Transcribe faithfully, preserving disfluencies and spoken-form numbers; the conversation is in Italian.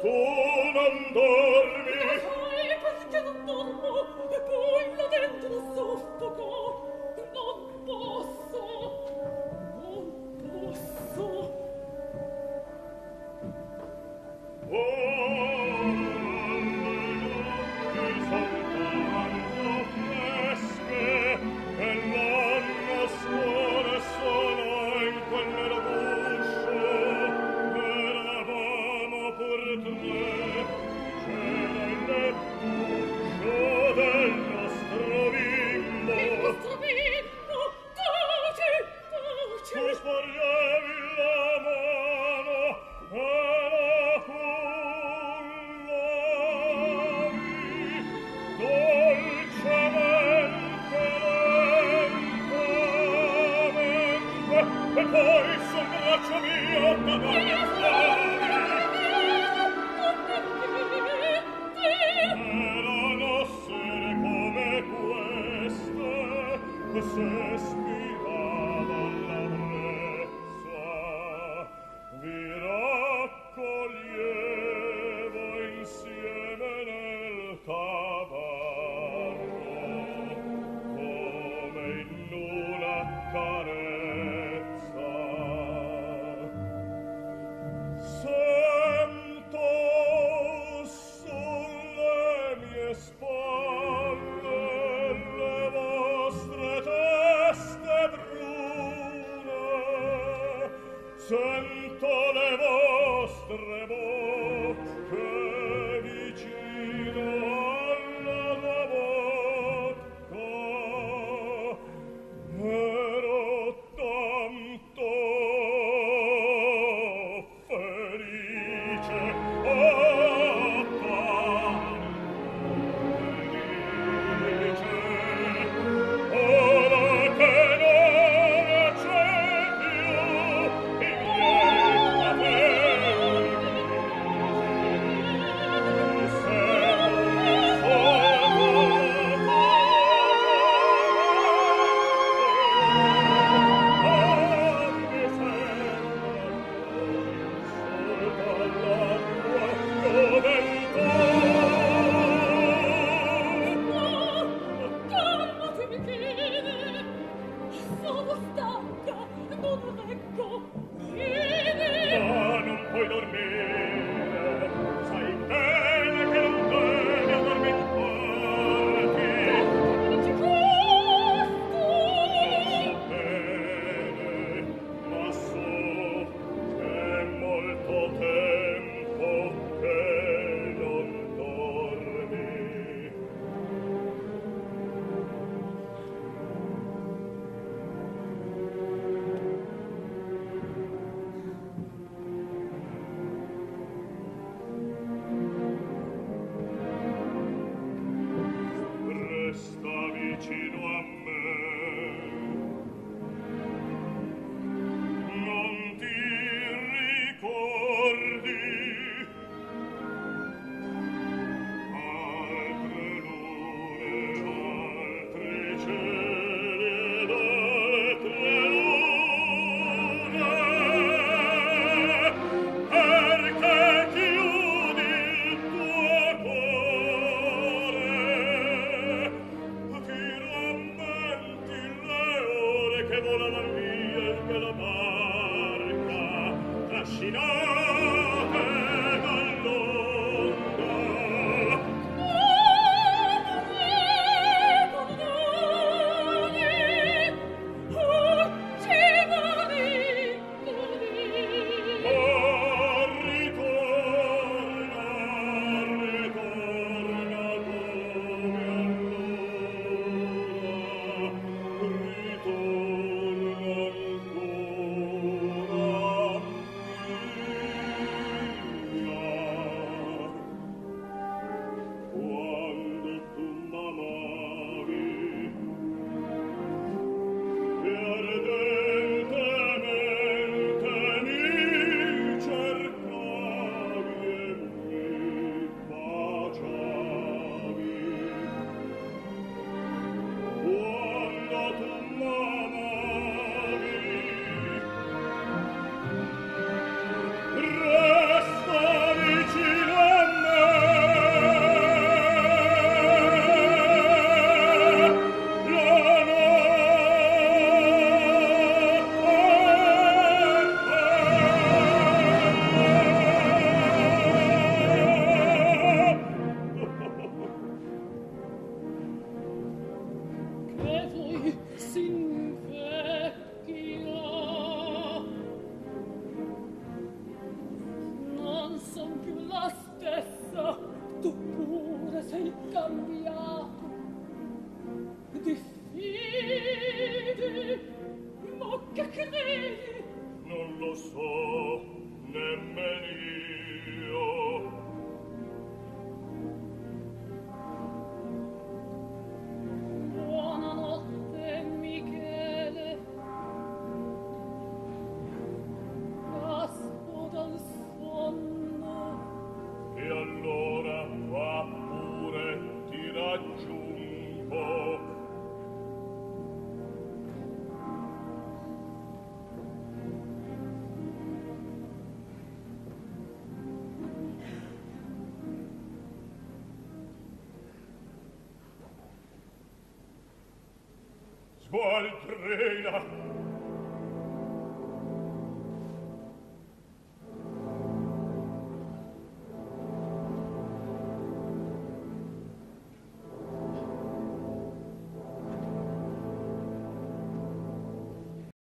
Tu non dormi? Ma sai perché non dormo? E poi là dentro soffoco. Non posso. Non posso. Oh, le notti soltanto fresche e l'anno scuole solo in quel nero guscio. Eravamo pur tre, c'era il lettuccio del nostro bimbo. Il nostro bimbo. Taci, taci. Tu sporgevi la mano e la cullavi dolcemente, lentamente, e poi sul braccio mio t'addormentavi. Erano sere come queste, se spirava la brezza, vi raccoglievo insieme nel tabarro, come in una carezza. Sento sulle mie spalle le vostre teste brune, sento le vostre bocche vicino alla tua bocca. Ero tanto felice, oh, tanto felice, ora che non c'è più i miei capelli, se Calmati, Michele. Sono stanca. Non reggo. Vieni. ma non puoi dormire, sai bene che non devi addormentarti. Dici questo? So bene, ma so che è molto tempo che non dormi. la stessa, tu pure sei cambiato. Diffidi, ma che credi? Non lo so, nemmeno io. Buonanotte, Michele. Casco dal sonno. E allora va pure, ti raggiungo. Sgualdrena,